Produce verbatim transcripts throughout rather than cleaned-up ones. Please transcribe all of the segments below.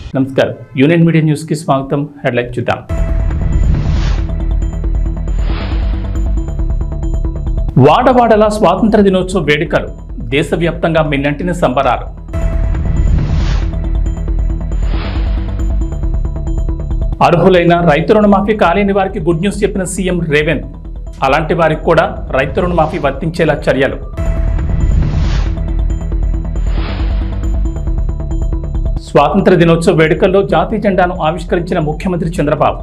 నమస్కారం, union media news కి స్వాగతం. హెడ్లైన్ చూద్దాం. వాడవాడల స్వాతంత్ర దినోత్సవ వేడుకలు, దేశవ్యాప్తంగా మిన్నంటిన సంబరాలు. అర్హులైన రైతు రుణమాఫీ కాలేని వారికి గుడ్ న్యూస్ చెప్పిన సీఎం రేవంత్. అలాంటి వారికి కూడా రైతు రుణమాఫీ వర్తించేలా చర్యలు. స్వాతంత్ర దినోత్సవ వేడుకల్లో జాతీయ జెండాను ఆవిష్కరించిన ముఖ్యమంత్రి చంద్రబాబు.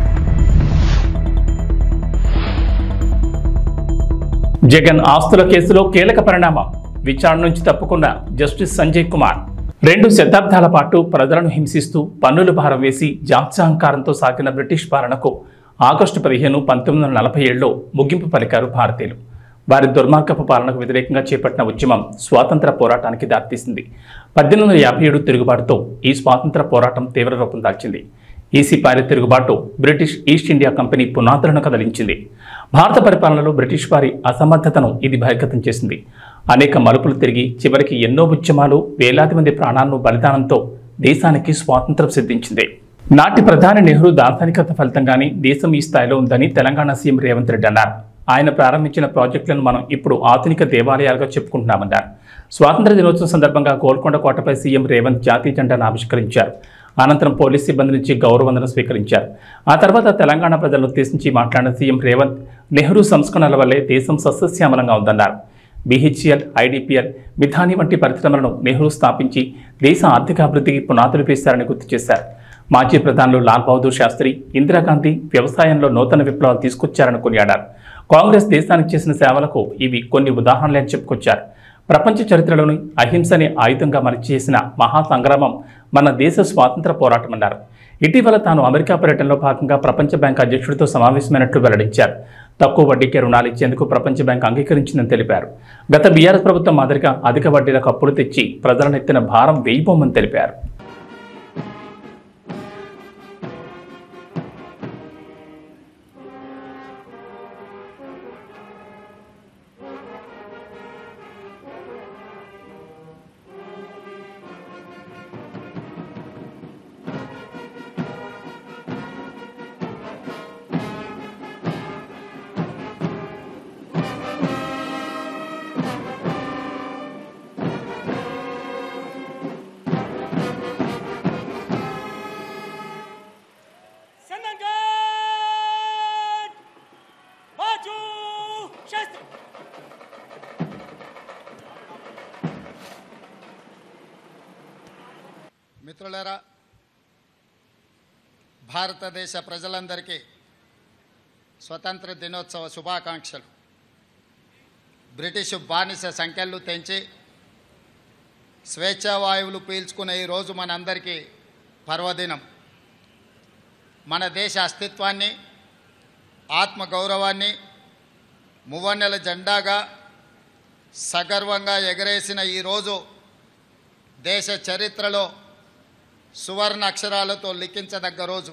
జగన్ ఆస్తుల కేసులో కీలక పరిణామం, విచారణ నుంచి తప్పుకున్న జస్టిస్ సంజయ్ కుమార్. రెండు శతాబ్దాల పాటు ప్రజలను హింసిస్తూ పన్నుల భారం వేసి జాత్యహంకారంతో సాగిన బ్రిటిష్ పాలనకు ఆగస్టు పదిహేను పంతొమ్మిది వందల నలభై ఏడులో ముగింపు పలికారు భారతీయులు. వారి దుర్మార్గపు పాలనకు వ్యతిరేకంగా చేపట్టిన ఉద్యమం స్వాతంత్ర పోరాటానికి దారితీసింది. పద్దెనిమిది వందల యాభై ఏడు తిరుగుబాటుతో ఈ స్వాతంత్ర పోరాటం తీవ్ర రూపం దాల్చింది. ఈ సిపాయిల తిరుగుబాటు బ్రిటిష్ ఈస్ట్ ఇండియా కంపెనీ పునాదులను కదిలించింది. భారత పరిపాలనలో బ్రిటిష్ వారి అసమర్థతను ఇది బహిర్గతం చేసింది. అనేక మలుపులు తిరిగి చివరికి ఎన్నో ఉద్యమాలు, వేలాది మంది ప్రాణాలను బలిదానంతో దేశానికి స్వాతంత్రం సిద్ధించింది. నాటి ప్రధాని నెహ్రూ దార్శనికత ఫలితంగానే దేశం ఈ స్థాయిలో ఉందని తెలంగాణ సీఎం రేవంత్ రెడ్డి అన్నారు. ఆయన ప్రారంభించిన ప్రాజెక్టులను మనం ఇప్పుడు ఆధునిక దేవాలయాలుగా చెప్పుకుంటున్నామన్నారు. స్వాతంత్ర దినోత్సవం సందర్భంగా గోల్కొండ కోటపై సీఎం రేవంత్ జాతీయ జెండాను ఆవిష్కరించారు. అనంతరం పోలీస్ సిబ్బంది నుంచి గౌరవవందనం స్వీకరించారు. ఆ తర్వాత తెలంగాణ ప్రజలను ఉద్దేశించి మాట్లాడిన సీఎం రేవంత్, నెహ్రూ సంస్కరణల వల్లే దేశం సస్యశ్యామలంగా ఉందన్నారు. బీహెచ్ఈఎల్, ఐడిపిఎల్, మిథాని వంటి పరిశ్రమలను నెహ్రూ స్థాపించి దేశ ఆర్థికాభివృద్ధికి పునాదులు వేశారని గుర్తు చేశారు. మాజీ ప్రధానులు లాల్ బహదూర్ శాస్త్రి, ఇందిరాగాంధీ వ్యవసాయంలో నూతన విప్లవాలు తీసుకొచ్చారని కొనియాడారు. కాంగ్రెస్ దేశానికి చేసిన సేవలకు ఇవి కొన్ని ఉదాహరణలే అని చెప్పుకొచ్చారు. ప్రపంచ చరిత్రలోని అహింసని ఆయుధంగా మలిచేసిన మహాసంగ్రామం మన దేశ స్వాతంత్ర పోరాటం అన్నారు. ఇటీవల తాను అమెరికా పర్యటనలో భాగంగా ప్రపంచ బ్యాంక్ అధ్యక్షుడితో సమావేశమైనట్లు వెల్లడించారు. తక్కువ వడ్డీకే రుణాలు ఇచ్చేందుకు ప్రపంచ బ్యాంక్ అంగీకరించిందని తెలిపారు. గత బీఆర్ఎస్ ప్రభుత్వం మాదిరిగా అధిక వడ్డీలకు అప్పులు తెచ్చి ప్రజలను ఎత్తిన భారం వేయిపోమని తెలిపారు. మిత్రులారా, భారతదేశ ప్రజలందరికీ స్వతంత్ర దినోత్సవ శుభాకాంక్షలు. బ్రిటిష్ బానిస సంఖ్యలు తెంచి స్వేచ్ఛావాయువులు పీల్చుకునే ఈరోజు మనందరికీ పర్వదినం. మన దేశ అస్తిత్వాన్ని, ఆత్మగౌరవాన్ని మువ్వన్నెల జెండాగా సగర్వంగా ఎగరేసిన ఈరోజు దేశ చరిత్రలో సువర్ణ అక్షరాలతో లిఖించదగ్గ రోజు.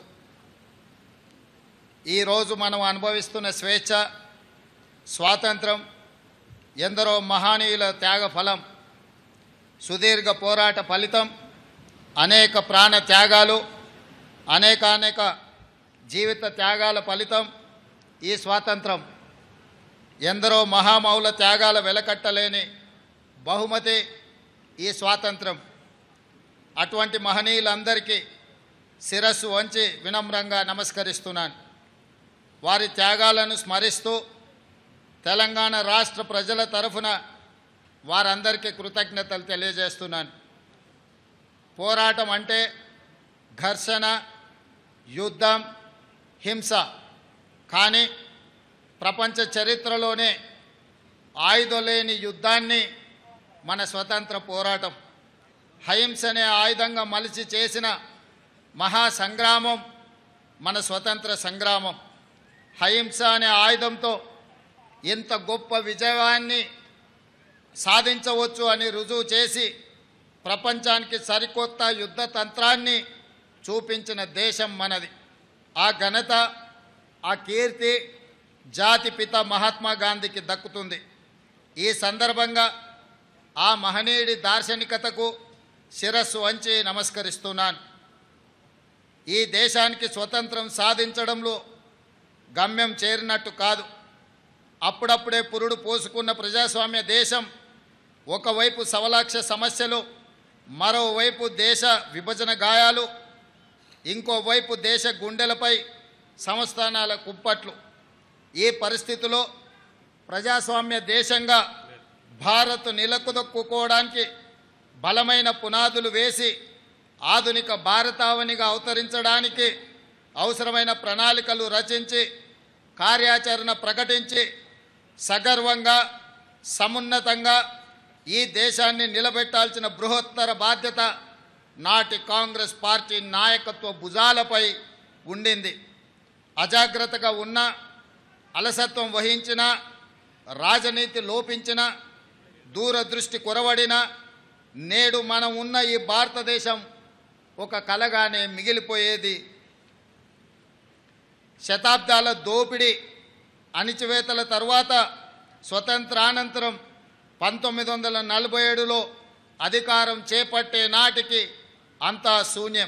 ఈరోజు మనం అనుభవిస్తున్న స్వేచ్ఛ, స్వాతంత్రం ఎందరో మహనీయుల త్యాగ ఫలం, సుదీర్ఘ పోరాట ఫలితం, అనేక ప్రాణ త్యాగాలు, అనేక అనేక జీవిత త్యాగాల ఫలితం ఈ స్వాతంత్రం. ఎందరో మహామౌల త్యాగాల వెలకట్టలేని బహుమతి ఈ స్వాతంత్రం. అటువంటి మహనీయులందరికీ శిరస్సు వంచి వినమ్రంగా నమస్కరిస్తున్నాను. వారి త్యాగాలను స్మరిస్తూ తెలంగాణ రాష్ట్ర ప్రజల తరఫున వారందరికీ కృతజ్ఞతలు తెలియజేస్తున్నాను. పోరాటం అంటే ఘర్షణ, యుద్ధం, హింస. కానీ ప్రపంచ చరిత్రలోనే ఆయుధం లేని యుద్ధాన్ని మన స్వతంత్ర పోరాటం, అహింసనే ఆయుధంగా మలిచి చేసిన మహాసంగ్రామం మన స్వతంత్ర సంగ్రామం. అహింస అనే ఆయుధంతో ఎంత గొప్ప విజయాన్ని సాధించవచ్చు అని రుజువు చేసి ప్రపంచానికి సరికొత్త యుద్ధ తంత్రాన్ని చూపించిన దేశం మనది. ఆ ఘనత, ఆ కీర్తి జాతిపిత మహాత్మా గాంధీకి దక్కుతుంది. ఈ సందర్భంగా ఆ మహనీయుడి దార్శనికతకు శిరస్సు వంచి నమస్కరిస్తున్నాను. ఈ దేశానికి స్వతంత్రం సాధించడంలో గమ్యం చేరినట్టు కాదు. అప్పుడప్పుడే పురుడు పోసుకున్న ప్రజాస్వామ్య దేశం ఒకవైపు సవలాక్ష సమస్యలు, మరోవైపు దేశ విభజన గాయాలు, ఇంకోవైపు దేశ గుండెలపై సంస్థానాల కుప్పట్లు. ఈ పరిస్థితిలో ప్రజాస్వామ్య దేశంగా భారత్ నిలకుదొక్కుకోవడానికి బలమైన పునాదులు వేసి ఆధునిక భారతావనిగా అవతరించడానికి అవసరమైన ప్రణాళికలు రచించి కార్యాచరణ ప్రకటించి సగర్వంగా సమున్నతంగా ఈ దేశాన్ని నిలబెట్టాల్సిన బృహత్తర బాధ్యత నాటి కాంగ్రెస్ పార్టీ నాయకత్వ భుజాలపై ఉండింది. అజాగ్రత్తగా ఉన్న, అలసత్వం వహించిన, రాజనీతి లోపించిన, దూరదృష్టి కొరవడిన నేడు మనం ఉన్న ఈ భారతదేశం ఒక కలగానే మిగిలిపోయేది. శతాబ్దాల దోపిడీ అణిచివేతల తర్వాత స్వతంత్రానంతరం పంతొమ్మిది వందల నలభై ఏడులో అధికారం చేపట్టే నాటికి అంతా శూన్యం.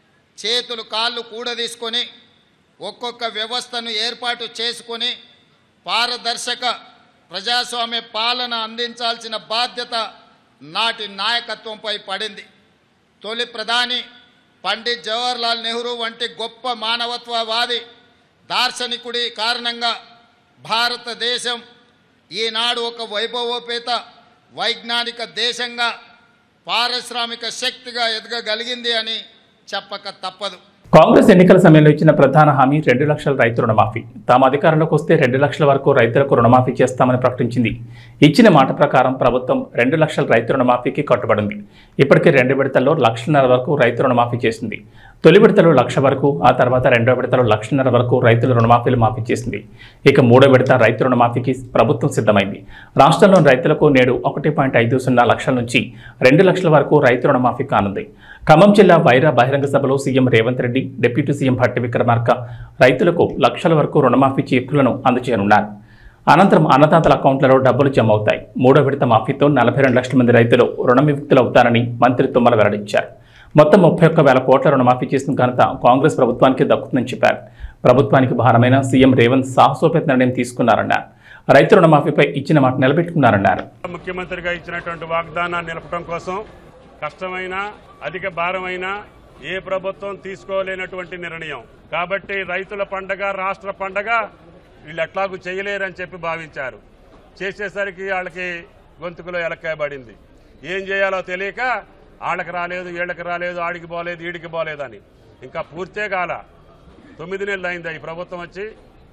చేతులు కాళ్ళు కూడదీసుకొని ఒక్కొక్క వ్యవస్థను ఏర్పాటు చేసుకొని పారదర్శక ప్రజాస్వామ్య పాలన అందించాల్సిన బాధ్యత నాటి నాయకత్వంపై పడింది. తొలి ప్రధాని పండిట్ జవహర్లాల్ నెహ్రూ వంటి గొప్ప మానవత్వవాది దార్శనికుడి కారణంగా భారతదేశం ఈనాడు ఒక వైభవోపేత వైజ్ఞానిక దేశంగా పారిశ్రామిక శక్తిగా ఎదగగలిగింది అని చెప్పక తప్పదు. కాంగ్రెస్ ఎన్నికల సమయంలో ఇచ్చిన ప్రధాన హామీ రెండు లక్షల రైతు రుణమాఫీ. తాము అధికారంలోకి వస్తే రెండు లక్షల వరకు రైతులకు రుణమాఫీ చేస్తామని ప్రకటించింది. ఇచ్చిన మాట ప్రకారం ప్రభుత్వం రెండు లక్షల రైతు రుణమాఫీకి కట్టుబడింది. ఇప్పటికే రెండు విడతల్లో లక్షన్నర వరకు రైతు రుణమాఫీ చేసింది. తొలి విడతలో లక్ష వరకు, ఆ తర్వాత రెండో విడతలో లక్షన్నర వరకు రైతుల రుణమాఫీలు మాఫీ చేసింది. ఇక మూడో విడత రైతు రుణమాఫీకి ప్రభుత్వం సిద్ధమైంది. రాష్ట్రంలోని రైతులకు నేడు ఒకటి పాయింట్ ఐదు సున్నా లక్షల నుంచి రెండు లక్షల వరకు రైతు రుణమాఫీ కానుంది. ఖమ్మం జిల్లా వైరా బహిరంగ సభలో CM Revanth Reddy, deputy CM Bhatti Vikramarka రైతులకు లక్షల వరకు రుణమాఫీ చెక్కులను అందజేయనున్నారు. అనంతరం అన్నదాతల అకౌంట్లలో డబ్బులు జమ అవుతాయి. మూడో విడత మాఫీతో నలభై రెండు లక్షల మంది రైతులు రుణ విముక్తులవుతారని మంత్రి తుమ్మల వెల్లడించారు. మొత్తం ముప్పై ఒక్క వేల కోట్ల రుణమాఫీ చేసిన ఘనత కాంగ్రెస్ ప్రభుత్వానికి దక్కుతుందని చెప్పారు. ప్రభుత్వానికి భారమైన సీఎం రేవంత్ సాహసోపేత నిర్ణయం తీసుకున్నారన్నారు. రైతు రుణమాఫీపై ఇచ్చిన మాట నిలబెట్టుకున్నారన్నారు. ముఖ్యమంత్రిగా ఇచ్చినటువంటి వాగ్దానాన్ని నిలపడం కోసం కష్టమైన, అధిక భారమైన ఏ ప్రభుత్వం తీసుకోలేనటువంటి నిర్ణయం. కాబట్టి రైతుల పండగ, రాష్ట్ర పండగ వీళ్ళు ఎట్లాగూ చేయలేరని చెప్పి భావించారు. చేసేసరికి వాళ్ళకి గొంతుకులో ఎలక్కాయబడింది. ఏం చేయాలో తెలియక ఆళ్ళకి రాలేదు, వీళ్ళకి రాలేదు, ఆడికి పోలేదు, ఈడికి పోలేదని ఇంకా పూర్తే కాల. తొమ్మిది నెలలు అయిందా ఈ ప్రభుత్వం వచ్చి?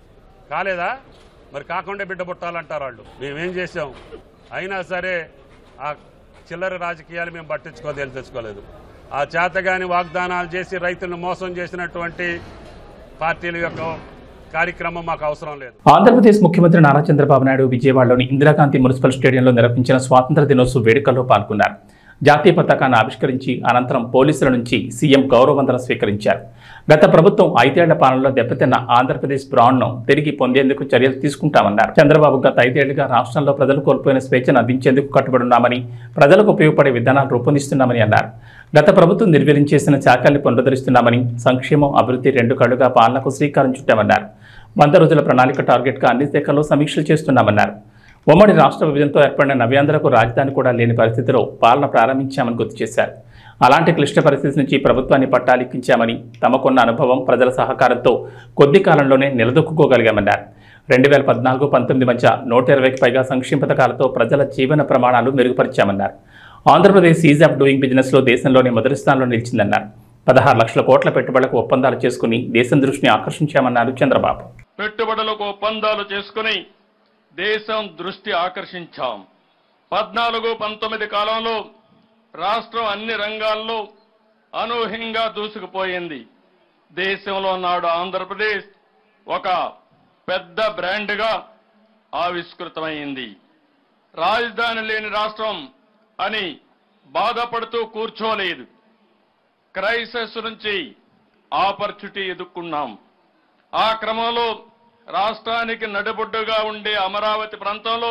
కాలేదా? మరి కాకుండా బిడ్డ పుట్టాలంటారు వాళ్ళు. మేమేం చేసాం? అయినా సరే ఆ చిల్లర రాజకీయాలు మేము పట్టించుకోదేలు తెచ్చుకోలేదు. ఆ చేతగాని వాగ్దానాలు చేసి రైతులను మోసం చేసినటువంటి పార్టీల యొక్క కార్యక్రమం మాకు అవసరం లేదు. ఆంధ్రప్రదేశ్ ముఖ్యమంత్రి నారా చంద్రబాబు నాయుడు విజయవాడలోని ఇందిరాగాంధీ మున్సిపల్ స్టేడియంలో నిర్వహించిన స్వాతంత్ర దినోత్సవ వేడుకల్లో పాల్గొన్నారు. జాతీయ పతాకాన్ని ఆవిష్కరించి అనంతరం పోలీసుల నుంచి సీఎం గౌరవవందనం స్వీకరించారు. గత ప్రభుత్వం ఐదేళ్ల పాలనలో దెబ్బతిన్న ఆంధ్రప్రదేశ్ బ్రాండ్ను తిరిగి పొందేందుకు చర్యలు తీసుకుంటామన్నారు. చంద్రబాబు గత ఐదేళ్లుగా రాష్ట్రంలో ప్రజలు కోల్పోయిన స్వేచ్ఛను అందించేందుకు కట్టుబడున్నామని, ప్రజలకు ఉపయోగపడే విధానాలు రూపొందిస్తున్నామని అన్నారు. గత ప్రభుత్వం నిర్వీర్యం చేసిన శాఖల్ని పునరుద్ధరిస్తున్నామని, సంక్షేమం, అభివృద్ధి రెండు కళ్లుగా పాలనకు శ్రీకారం చుట్టామన్నారు. వంద రోజుల ప్రణాళిక టార్గెట్గా అన్ని శాఖల్లో సమీక్షలు చేస్తున్నామన్నారు. ఉమ్మడి రాష్ట్ర విభజనతో ఏర్పడిన నవ్యాంధ్రకు రాజధాని కూడా లేని పరిస్థితిలో పాలన ప్రారంభించామని గుర్తు చేశారు. అలాంటి క్లిష్ట పరిస్థితి నుంచి ప్రభుత్వాన్ని పట్టాలెక్కించామని, తమకున్న అనుభవం, ప్రజల సహకారంతో కొద్ది కాలంలోనే నిలదొక్కుకోగలిగామన్నారు. రెండు వేల పద్నాలుగు పంతొమ్మిది మధ్య నూట ఇరవైకి పైగా సంక్షేమ పథకాలతో ప్రజల జీవన ప్రమాణాలు మెరుగుపరిచామన్నారు. ఆంధ్రప్రదేశ్ ఈజ్ ఆఫ్ డూయింగ్ బిజినెస్లో దేశంలోని మొదటి స్థానంలో నిలిచిందన్నారు. పదహారు లక్షల కోట్ల పెట్టుబడులకు ఒప్పందాలు చేసుకుని దేశం దృష్టిని ఆకర్షించామన్నారు చంద్రబాబు. పెట్టుబడులకు ఒప్పందాలు చేసుకుని దేశం దృష్టి ఆకర్షించాం. పద్నాలుగు పంతొమ్మిది కాలంలో రాష్ట్రం అన్ని రంగాల్లో అనూహ్యంగా దూసుకుపోయింది. దేశంలో నాడు ఆంధ్రప్రదేశ్ ఒక పెద్ద బ్రాండ్గా ఆవిష్కృతమైంది. రాజధాని లేని రాష్ట్రం అని బాధపడుతూ కూర్చోలేదు. క్రైసిస్ నుంచి ఆపర్చునిటీ ఎదుర్కొన్నాం. ఆ క్రమంలో రాష్ట్రానికి నడిబొడ్డుగా ఉండే అమరావతి ప్రాంతంలో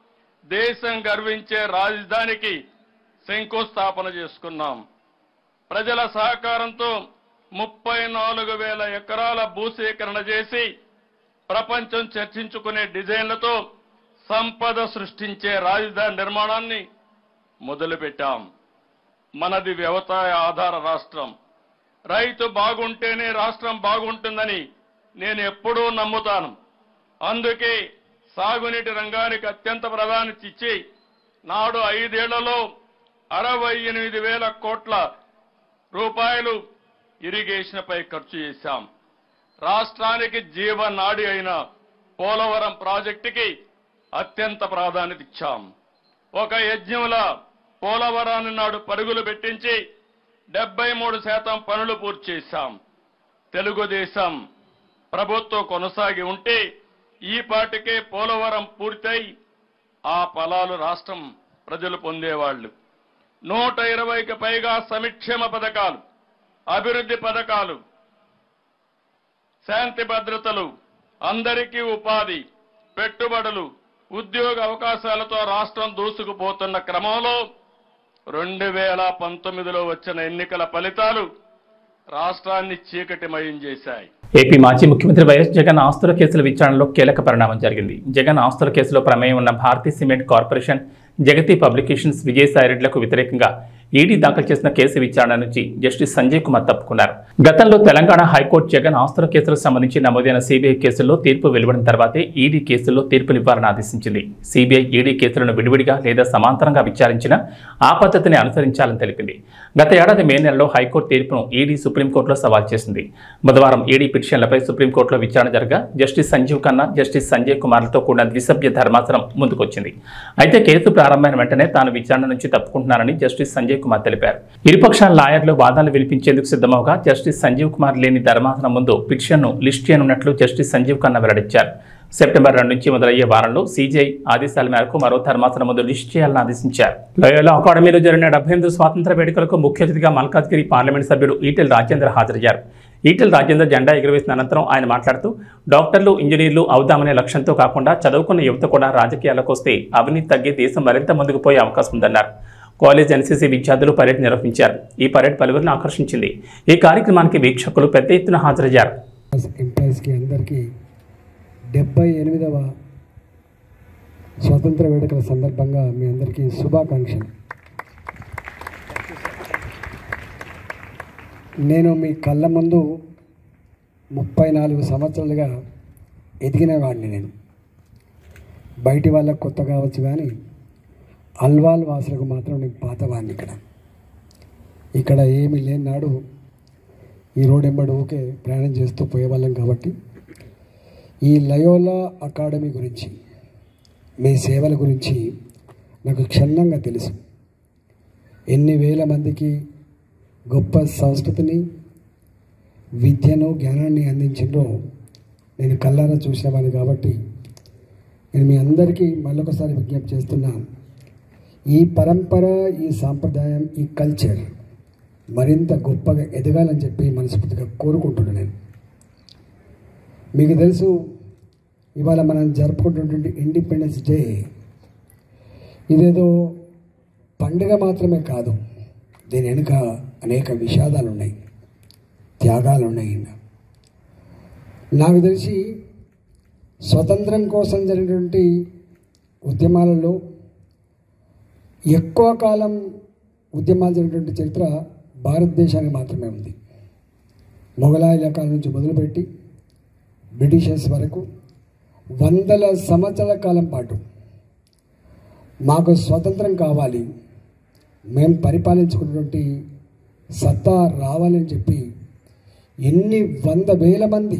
దేశం గర్వించే రాజధానికి శంకుస్థాపన చేసుకున్నాం. ప్రజల సహకారంతో ముప్పై నాలుగు వేల ఎకరాల భూసేకరణ చేసి ప్రపంచం చర్చించుకునే డిజైన్లతో సంపద సృష్టించే రాజధాని నిర్మాణాన్ని మొదలుపెట్టాం. మనది వ్యవసాయ ఆధార రాష్ట్రం. రైతు బాగుంటేనే రాష్ట్రం బాగుంటుందని నేను ఎప్పుడూ నమ్ముతాను. అందుకే సాగునీటి రంగానికి అత్యంత ప్రాధాన్యత ఇచ్చి నాడు ఐదేళ్లలో అరవై ఎనిమిది వేల కోట్ల రూపాయలు ఇరిగేషన్పై ఖర్చు చేశాం. రాష్ట్రానికి జీవనాడి అయిన పోలవరం ప్రాజెక్టుకి అత్యంత ప్రాధాన్యత ఇచ్చాం. ఒక యజ్ఞంలా పోలవరాన్ని నాడు పరుగులు పెట్టించి డెబ్బై మూడు శాతం పనులు పూర్తి చేశాం. తెలుగుదేశం ప్రభుత్వం కొనసాగి ఉంటే ఈ పాటికే పోలవరం పూర్తయి ఆ ఫలాలు రాష్ట్రం ప్రజలు పొందేవాళ్లు. నూట ఇరవైకి పైగా సంక్షేమ పథకాలు, అభివృద్ధి పథకాలు, శాంతి భద్రతలు, అందరికీ ఉపాధి, పెట్టుబడులు, ఉద్యోగ అవకాశాలతో రాష్ట్రం దూసుకుపోతున్న క్రమంలో రెండు వేల పంతొమ్మిదిలో వచ్చిన ఎన్నికల ఫలితాలు రాష్ట్రాన్ని చీకటిమయం చేశాయి. ఏపీ మాజీ ముఖ్యమంత్రి వైఎస్ జగన్ ఆస్తుల కేసుల విచారణలో కీలక పరిణామం జరిగింది. జగన్ ఆస్తుల కేసులో ప్రమేయం ఉన్న Bharathi cement corporation, Jagati publications, విజయసాయిరెడ్డిలకు వ్యతిరేకంగా ఈడీ దాఖలు చేసిన కేసు విచారణ నుంచి జస్టిస్ సంజయ్ కుమార్ తప్పుకున్నారు. గతంలో తెలంగాణ హైకోర్టు జగన్ ఆస్తుల కేసులకు సంబంధించి నమోదైన సీబీఐ కేసుల్లో తీర్పు వెలువడిన తర్వాతే ఈడీ కేసుల్లో తీర్పునివ్వాలని ఆదేశించింది. సీబీఐ ఈడీ కేసులను విడివిడిగా లేదా సమాంతరంగా విచారించిన ఆ పద్ధతిని అనుసరించాలని తెలిపింది. గత ఏడాది మే నెలలో హైకోర్టు తీర్పును ఈడీ సుప్రీంకోర్టులో సవాల్ చేసింది. బుధవారం ఈడీ పిటిషన్లపై సుప్రీంకోర్టులో విచారణ జరగా జస్టిస్ సంజీవ్ ఖన్నా, జస్టిస్ సంజయ్ కుమార్లతో కూడిన ద్విసభ్య ధర్మాసనం ముందుకొచ్చింది. అయితే కేసు ప్రారంభమైన వెంటనే తాను విచారణ నుంచి తప్పుకుంటున్నానని జస్టిస్ సంజయ్ కుమార్ తెలిపారు. ఇరుపక్షాల లాయర్లు వాదనలు వినిపించేందుకు సిద్ధమవగా జస్టిస్ సంజీవ్ కుమార్ లేని ధర్మాసనం ముందు పిటిషన్ను లిస్ట్ చేయనున్నట్లు జస్టిస్ సంజీవ్ ఖన్నా వెల్లడించారు. సెప్టెంబర్ రెండు నుంచి మొదలయ్యే వారంలో సీజీఐ ఆదేశాల మేరకు మరో ధర్మాసనం ముందు లిస్ట్ చేయాలని ఆదేశించారు. లోయోలా అకాడమీలో జరిగిన డెబ్బై ఎనిమిది స్వాతంత్ర వేడుకలకు ముఖ్య అతిథిగా మల్కాజ్గిరి పార్లమెంట్ సభ్యుడు ఈటెల రాజేందర్ హాజరయ్యారు. ఈటెల రాజేందర్ జెండా ఎగురవేసిన అనంతరం ఆయన మాట్లాడుతూ డాక్టర్లు, ఇంజనీర్లు అవుదామనే లక్ష్యంతో కాకుండా చదువుకున్న యువత కూడా రాజకీయాలకు వస్తే అవినీతి తగ్గి దేశం మరింత ముందుకు పోయే అవకాశం ఉందన్నారు. కాలేజ్ ఎన్సీసీ విద్యార్థులు పరేడ్ నిర్వహించారు. ఈ పరేడ్ పలువురిని ఆకర్షించింది. ఈ కార్యక్రమానికి వీక్షకులు పెద్ద ఎత్తున హాజరయ్యారు. డెబ్బై ఎనిమిదవ స్వాతంత్ర వేడుకల సందర్భంగా మీ అందరికీ శుభాకాంక్షలు. నేను మీ కళ్ళ ముందు ముప్పై నాలుగు సంవత్సరాలుగా ఎదిగిన వాడిని. నేను బయటి వాళ్ళకు కొత్త కావచ్చు కానీ అల్వాల్ వాసులకు మాత్రం నేను పాతవాడిని. ఇక్కడ ఇక్కడ ఏమీ లేని నాడు ఈ రోడ్ ఎంబడి ఊకే ప్రయాణం చేస్తూ పోయేవాళ్ళం. కాబట్టి ఈ లయోలా అకాడమీ గురించి, మీ సేవల గురించి నాకు క్షుణ్ణంగా తెలుసు. ఎన్ని వేల మందికి గొప్ప సంస్కృతిని, విద్యను, జ్ఞానాన్ని అందించిందో నేను కళ్ళారా చూసినవాడిని. కాబట్టి నేను మీ అందరికీ మళ్ళొకసారి విజ్ఞప్తి చేస్తున్నాను, ఈ పరంపర, ఈ సాంప్రదాయం, ఈ కల్చర్ మరింత గొప్పగా ఎదగాలని చెప్పి మనస్ఫూర్తిగా కోరుకుంటున్నాను. నేను మీకు తెలుసు, ఇవాళ మనం జరుపుకుంటున్నటువంటి ఇండిపెండెన్స్ డే ఇదేదో పండుగ మాత్రమే కాదు. దీని వెనుక అనేక విషాదాలు ఉన్నాయి, త్యాగాలు ఉన్నాయి. నాకు తెలిసి స్వతంత్రం కోసం జరిగినటువంటి ఉద్యమాలలో ఎక్కువ కాలం ఉద్యమాలు జరిగినటువంటి చరిత్ర భారతదేశానికి మాత్రమే ఉంది. మొఘలాయుల కాలం నుంచి మొదలుపెట్టి బ్రిటిషర్స్ వరకు వందల సంవత్సరాల కాలం పాటు మాకు స్వతంత్రం కావాలి, మేము పరిపాలించుకున్నటువంటి సత్తా రావాలని చెప్పి ఎన్ని వంద వేల మంది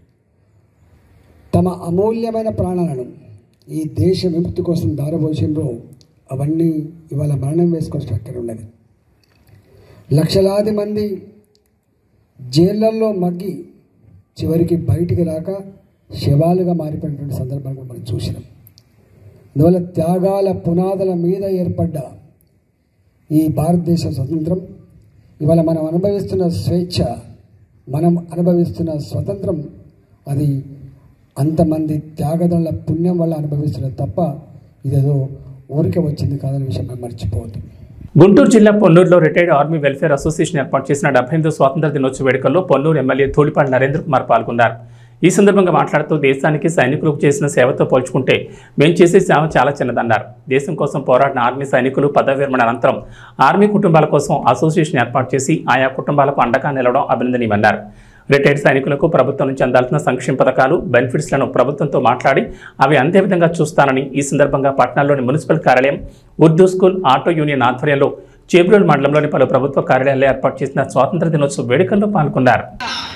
తమ అమూల్యమైన ప్రాణాలను ఈ దేశ విముక్తి కోసం దారబోసిండ్రో అవన్నీ ఇవాళ మరణం వేసుకొని స్ట్రక్చర్ ఉన్నది. లక్షలాది మంది జైళ్ళల్లో మగ్గి చివరికి బయటికి రాక శవాలుగా మారిపోయినటువంటి సందర్భాన్ని మనం చూసినాం. అందువల్ల త్యాగాల పునాదుల మీద ఏర్పడ్డ ఈ భారతదేశ స్వతంత్రం, ఇవాళ మనం అనుభవిస్తున్న స్వేచ్ఛ, మనం అనుభవిస్తున్న స్వతంత్రం, అది అంతమంది త్యాగదళ పుణ్యం వల్ల అనుభవిస్తున్నది తప్ప ఇదేదో ఊరికే వచ్చింది కాదనే విషయం మనం మర్చిపోవద్దు. గుంటూరు జిల్లా పొన్నూరులో రిటైర్డ్ ఆర్మీ వెల్ఫేర్ అసోసియేషన్ ఏర్పాటు చేసిన డెబ్బై ఎనిమిదో స్వాతంత్ర దినోత్సవ వేడుకల్లో పొన్నూరు ఎమ్మెల్యే ధూళిపాటి నరేంద్ర కుమార్ పాల్గొన్నారు. ఈ సందర్భంగా మాట్లాడుతూ దేశానికి సైనికులకు చేసిన సేవతో పోల్చుకుంటే మేము చేసే సేవ చాలా చిన్నదన్నారు. దేశం కోసం పోరాడిన ఆర్మీ సైనికులు పదవి విరమణ అనంతరం ఆర్మీ కుటుంబాల కోసం అసోసియేషన్ ఏర్పాటు చేసి ఆయా కుటుంబాలకు అండగా నిలవడం అభినందనీయమన్నారు. రిటైర్డ్ సైనికులకు ప్రభుత్వం నుంచి అందాల్సిన సంక్షేమ పథకాలు బెనిఫిట్స్లను ప్రభుత్వంతో మాట్లాడి అవి అందే విధంగా చూస్తానని ఈ సందర్భంగా పట్టణంలోని మున్సిపల్ కార్యాలయం, ఉర్దూ స్కూల్, ఆటో యూనియన్ ఆధ్వర్యంలో చేబ్రోలు మండలంలోని పలు ప్రభుత్వ కార్యాలయాల్లో ఏర్పాటు చేసిన స్వాతంత్ర దినోత్సవ వేడుకల్లో పాల్గొన్నారు.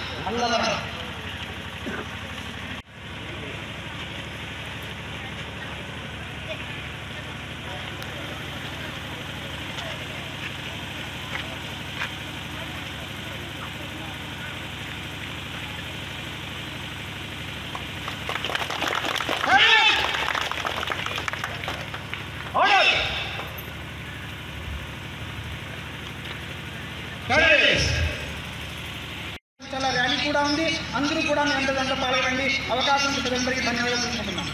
చాలా ర్యాలీ కూడా ఉంది. అందరూ కూడా మీ అందరూ దాంట్లో పాల్గొనండి. అవకాశం అందరికీ ధన్యవాదాలు తెలుసుకుంటున్నాం.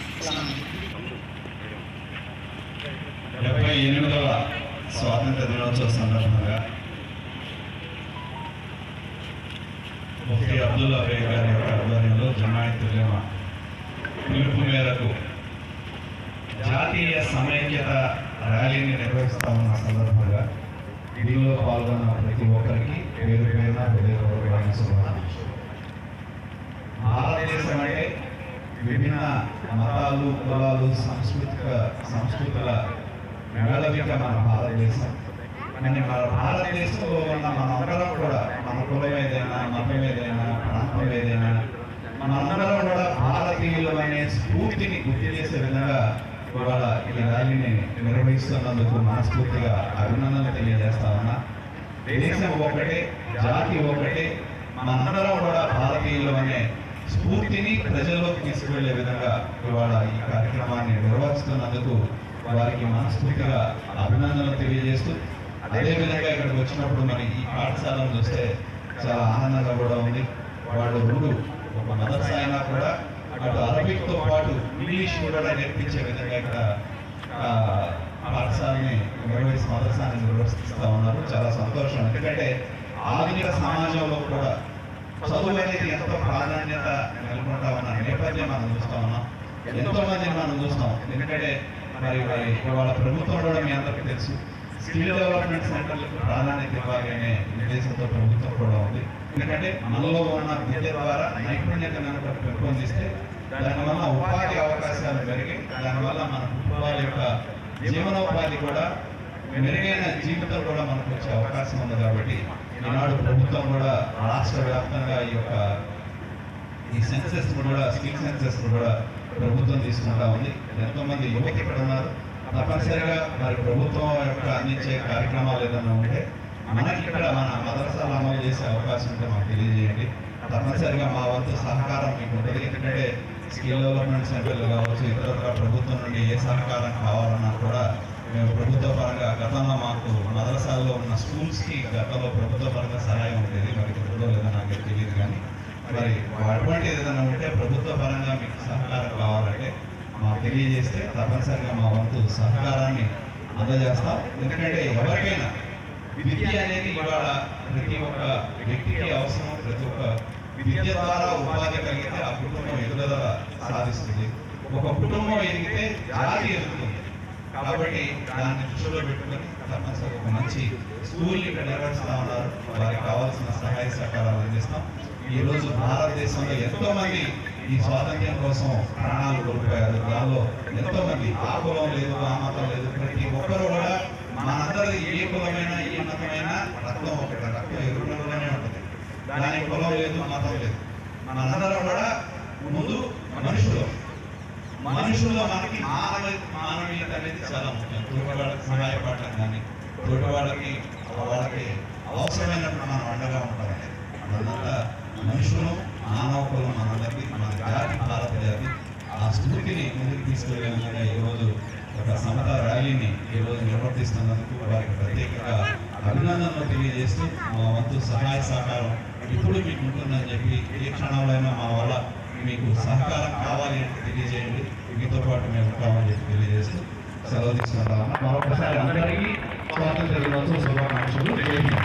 డెబ్బై ఎనిమిదవ స్వాతంత్ర దినోత్సవ సందర్భంగా ముఫ్తీ అబ్దుల్లా బేగ్ గారి యొక్క ఆధ్వర్యంలో జమాయత్ ఉలమా పిలుపు మేరకు జాతీయ సమైక్యత ర్యాలీని నిర్వహిస్తా ఉన్న సందర్భంగా దీనిలో పాల్గొన్న ప్రతి ఒక్కరికి పేరు పేరున హృదయపూర్వకమైన శుభాకాంక్షలు. భారతదేశం అంటే విభిన్న మతాలు, కులాలు, సాంస్కృతిక సంస్కృతుల మేళవిక మన భారతదేశం. కానీ మన భారతదేశంలో ఉన్న మనందరం కూడా మన కులం ఏదైనా, మతం ఏదైనా, ప్రాంతం ఏదైనా, మనందరం కూడా భారతీయులు అనే స్ఫూర్తిని గుర్తు చేసే విధంగా ఇవాళ ఈ ర్యాలీని నిర్వహిస్తున్నందుకు మనస్ఫూర్తిగా అభినందనలు తెలియజేస్తా ఉన్నా. దేశం ఒకటే, జాతి ఒకటే, మనందరం కూడా భారతీయులు అనే స్ఫూర్తిని ప్రజల్లోకి తీసుకువెళ్లే విధంగా ఇవాళ ఈ కార్యక్రమాన్ని నిర్వహిస్తున్నందుకు వారికి మనస్ఫూర్తిగా అభినందనలు తెలియజేస్తూ, అదేవిధంగా ఇక్కడికి వచ్చినప్పుడు మరి ఈ పాఠశాలను చూస్తే చాలా ఆనందంగా కూడా ఉంది. వాళ్ళు రెండు ఒక మదర్స అయినా కూడా అటు అరబిక్తో పాటు ఇంగ్లీష్ కూడా నేర్పించే విధంగా ఇక్కడ పాఠశాలని నిర్వహిస్తూ మదర్సాన్ని నిర్వహిస్తూ ఉన్నారు. చాలా సంతోషం. ఎందుకంటే ఆధునిక సమాజంలో కూడా చదువు అనేది ఎంతో ప్రాధాన్యత నెలకొంటా ఉన్న నేపథ్యం మనం చూస్తూ ఉన్నాం. ఎంతో మందిని మనం చూస్తాం. ఎందుకంటే మరి ఇవాళ ప్రభుత్వం కూడా మీ అందరికీ తెలుసు, స్కిల్ డెవలప్మెంట్ సెంటర్లకు ప్రాధాన్యత ఇవ్వాలి అనే ఉద్దేశంతో ప్రభుత్వం కూడా ఉంది. ఎందుకంటే మనలో ఉన్న విద్య ద్వారా నైపుణ్యత కనుక పెంపొందిస్తే దానివల్ల ఉపాధి అవకాశాలు పెరిగి దానివల్ల మన కుటుంబాల యొక్క జీవనోపాధి కూడా మెరుగైన జీవితం కూడా మనకు వచ్చే అవకాశం ఉంది. కాబట్టి ఈనాడు ప్రభుత్వం కూడా రాష్ట్ర వ్యాప్తంగా ఈ యొక్క ఈ సెన్సెస్ కూడా స్కిల్ సెన్సెస్ కూడా ప్రభుత్వం తీసుకుంటా ఉంది. ఎంతోమంది యువత ఇక్కడ ఉన్నారు. తప్పనిసరిగా మరి ప్రభుత్వం యొక్క అందించే కార్యక్రమాలు ఏదైనా ఉంటే మనకి ఇక్కడ మన మదర్సాలు అమలు చేసే అవకాశం ఉంటే మాకు తెలియజేయండి. తప్పనిసరిగా మా వంతు సహకారం మీకు ఉంటుంది. ఎందుకంటే స్కిల్ డెవలప్మెంట్ సెంటర్లు కావచ్చు, ఇతరత్ర ప్రభుత్వం నుండి ఏ సహకారం కావాలన్నా కూడా మేము ప్రభుత్వ పరంగా గతంలో మాకు మదరసాల్లో ఉన్న స్కూల్స్కి గతంలో ప్రభుత్వ పరంగా సహాయం ఉండేది. మరి ఇప్పుడు లేదో నాకు తెలియదు. కానీ మరి అటువంటి ఏదైనా ఉంటే ప్రభుత్వ పరంగా మీకు సహకారం కావాలంటే మాకు తెలియజేస్తే తప్పనిసరిగా మా వంతు సహకారాన్ని అందజేస్తాం. ఎందుకంటే ఎవరికైనా విద్య అనేది ఇవాళ ప్రతి ఒక్క వ్యక్తికి అవసరం. ప్రతి ఒక్క విద్య ద్వారా ఉపాధి కలిగితే ఆ కుటుంబం ఎదుగుదల సాధిస్తుంది. ఒక కుటుంబం ఎదిగితే జాతి ఎదుగుతుంది. కాబట్టి దాన్ని దృష్టిలో పెట్టుకుని తప్పనిసరిగా ఒక మంచి స్కూల్ని ఇక్కడ నిర్వహిస్తూ ఉన్నారు. వారికి కావాల్సిన సహాయ సహకారాలు అందిస్తాం. ఈరోజు భారతదేశంలో ఎంతో మంది ఈ స్వాతంత్ర్యం కోసం ప్రాణాలు కోల్పోయారు. దానిలో ఎంతో మంది ఆ కులం లేదు, ఆ మతం లేదు, ప్రతి ఒక్కరు కూడా మనందరి ఏ కులమైనా ఏ మతమైనా రక్తం ఒకటి, రక్తం ఎరువులోనే ఉంటుంది. దానికి కులం లేదు, మతం లేదు. మనందరం కూడా ముందు మనుషులు మనుషుల్లో మనకి మానవ మానవీయత అనేది చాలా ముఖ్యం. తోటి వాళ్ళకి సహాయపడటం కానీ, తోటి వాళ్ళకి వాళ్ళకి అవసరమైనప్పుడు మనం అండగా ఉంటామండి. మనంతా మనుషులు, మానవ కులం మనందరికీ, మన జాతి భారత జాతి ఆ స్ఫూర్తిని ముందుకు తీసుకెళ్లే విధంగా ఈరోజు ఒక సమత ర్యాలీని ఈరోజు నిర్వర్తిస్తున్నందుకు వారికి ప్రత్యేకంగా అభినందనలు తెలియజేస్తూ మా వంతు సహాయ సహకారం ఇప్పుడు మీకు ఉంటుందని చెప్పి ఏ క్షణంలో మా వల్ల మీకు సహకారం కావాలి అంటే తెలియజేయండి. మీతో పాటు మేము ఉంటామని చెప్పి తెలియజేస్తూ సెలవు తీసుకుంటామన్నా. మరొకసారి అందరికీ స్వాతంత్ర దినోత్సవ శుభాకాంక్షలు. జై హింద్.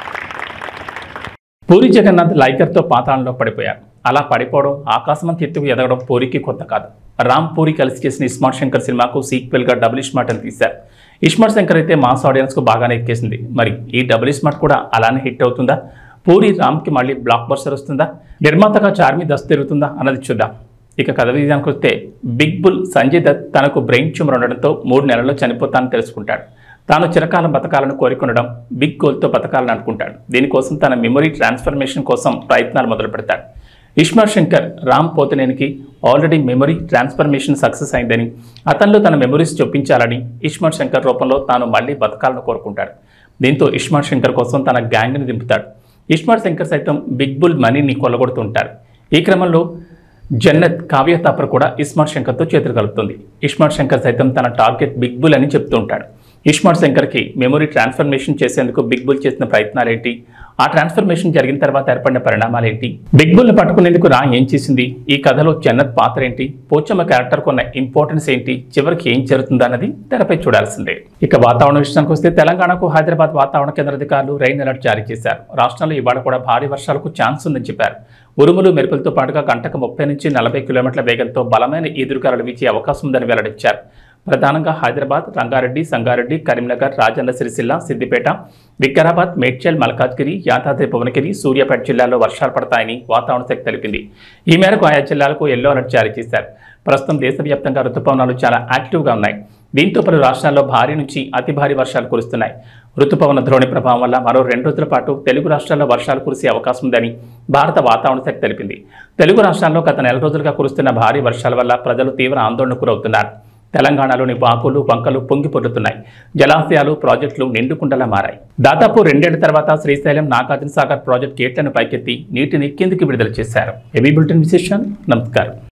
పూరి జగన్నాథ్ లైగర్తో పాతాళంలో పడిపోయారు. అలా పడిపోవడం, ఆకాశమంత ఎత్తుకు ఎదగడం పూరికి కొత్త కాదు. రామ్ పూరి కలిసి చేసిన ఇస్మార్ట్ శంకర్ సినిమాకు సీక్వెల్గా డబుల్ ఇస్మార్ట్ అని తీశారు. ఇస్మార్ట్ శంకర్ అయితే మాస్ ఆడియన్స్కు బాగానే ఎక్కేసింది. మరి ఈ డబుల్ ఇస్మార్ట్ కూడా అలానే హిట్ అవుతుందా? పూరి రామ్కి మళ్ళీ బ్లాక్ బస్టర్ వస్తుందా? నిర్మాతగా చార్మి దస్తు తిరుగుతుందా అన్నది చూద్దాం. ఇక కథ విజయానికి వస్తే బిగ్ బుల్ సంజయ్ దత్ తనకు బ్రెయిన్ ట్యూమర్ ఉండడంతో మూడు నెలల్లో చనిపోతానని తెలుసుకుంటాడు. తాను చిరకాలం బతకాలను కోరుకుండడం, బిగ్ గోల్తో బతకాలని అనుకుంటాడు. దీనికోసం తన మెమొరీ ట్రాన్స్ఫర్మేషన్ కోసం ప్రయత్నాలు మొదలు పెడతాడు. ఇస్మార్ట్ శంకర్ రామ్ పోతనేనికి ఆల్రెడీ మెమొరీ ట్రాన్స్ఫర్మేషన్ సక్సెస్ అయిందని, అతనిలో తన మెమొరీస్ చొప్పించాలని ఇస్మార్ట్ శంకర్ రూపంలో తాను మళ్ళీ బతకాలను కోరుకుంటాడు. దీంతో ఇస్మార్ట్ శంకర్ కోసం తన గ్యాంగ్ని దింపుతాడు. ఇస్మార్ట్ శంకర్ సైతం బిగ్ బుల్ మనీని కొల్లగొడుతూ ఉంటారు. ఈ క్రమంలో జన్నత్ కావ్య తాపర్ కూడా ఇస్మార్ట్ శంకర్తో చేతులు కలుపుతుంది. ఇస్మార్ట్ శంకర్ సైతం తన టార్గెట్ బిగ్ బుల్ అని చెప్తూ ఉంటాడు. ఇస్మార్ట్ శంకర్కి మెమొరీ ట్రాన్స్ఫర్మేషన్ చేసేందుకు బిగ్ బుల్ చేసిన ప్రయత్నాలు ఏంటి? ఆ ట్రాన్స్ఫర్మేషన్ జరిగిన తర్వాత ఏర్పడిన పరిణామాలు ఏంటి? బిగ్ బుల్ని పట్టుకునేందుకు రా ఏం చేసింది? ఈ కథలో జన్నత్ పాత్ర ఏంటి? పోచమ్మ క్యారెక్టర్ కొన్న ఇంపార్టెన్స్ ఏంటి? చివరికి ఏం జరుగుతుందా అన్నది తెరపై చూడాల్సిందే. ఇక వాతావరణ విషయానికి వస్తే తెలంగాణకు హైదరాబాద్ వాతావరణ కేంద్ర అధికారులు రెయిన్ అలర్ట్ జారీ చేశారు. రాష్ట్రంలో ఇవాళ కూడా భారీ వర్షాలకు ఛాన్స్ ఉందని చెప్పారు. ఉరుములు మెరుపులతో పాటుగా గంటకు ముప్పై నుంచి నలభై కిలోమీటర్ల వేగంతో బలమైన ఈదురుగాలులు వీచే అవకాశం ఉందని వెల్లడించారు. ప్రధానంగా హైదరాబాద్, రంగారెడ్డి, సంగారెడ్డి, కరీంనగర్, రాజన్న సిరిసిల్ల, సిద్దిపేట, వికారాబాద్, మేడ్చల్, మల్కాజ్గిరి, యాదాద్రి భువనగిరి, సూర్యాపేట జిల్లాల్లో వర్షాలు పడతాయని వాతావరణ శాఖ తెలిపింది. ఈ మేరకు ఆయా జిల్లాలకు ఎల్లో అలర్ట్ జారీ చేశారు. ప్రస్తుతం దేశవ్యాప్తంగా రుతుపవనాలు చాలా యాక్టివ్గా ఉన్నాయి. దీంతో పలు రాష్ట్రాల్లో భారీ నుంచి అతి భారీ వర్షాలు కురుస్తున్నాయి. రుతుపవన ద్రోణి ప్రభావం వల్ల మరో రెండు రోజుల పాటు తెలుగు రాష్ట్రాల్లో వర్షాలు కురిసే అవకాశం ఉందని భారత వాతావరణ శాఖ తెలిపింది. తెలుగు రాష్ట్రాల్లో గత నెల రోజులుగా కురుస్తున్న భారీ వర్షాల వల్ల ప్రజలు తీవ్ర ఆందోళనకు గురవుతున్నారు. తెలంగాణలోని వాకులు, వంకలు పొంగి పొర్లుతున్నాయి. జలాశయాలు, ప్రాజెక్టులు నిండుకుండలా మారాయి. దాదాపు రెండేళ్ల తర్వాత శ్రీశైలం నాగార్జున సాగర్ ప్రాజెక్టు గేట్లను పైకెత్తి నీటిని కిందికి విడుదల చేశారు. ఏబీ బులెటిన్ విశేషాలు. నమస్కారం.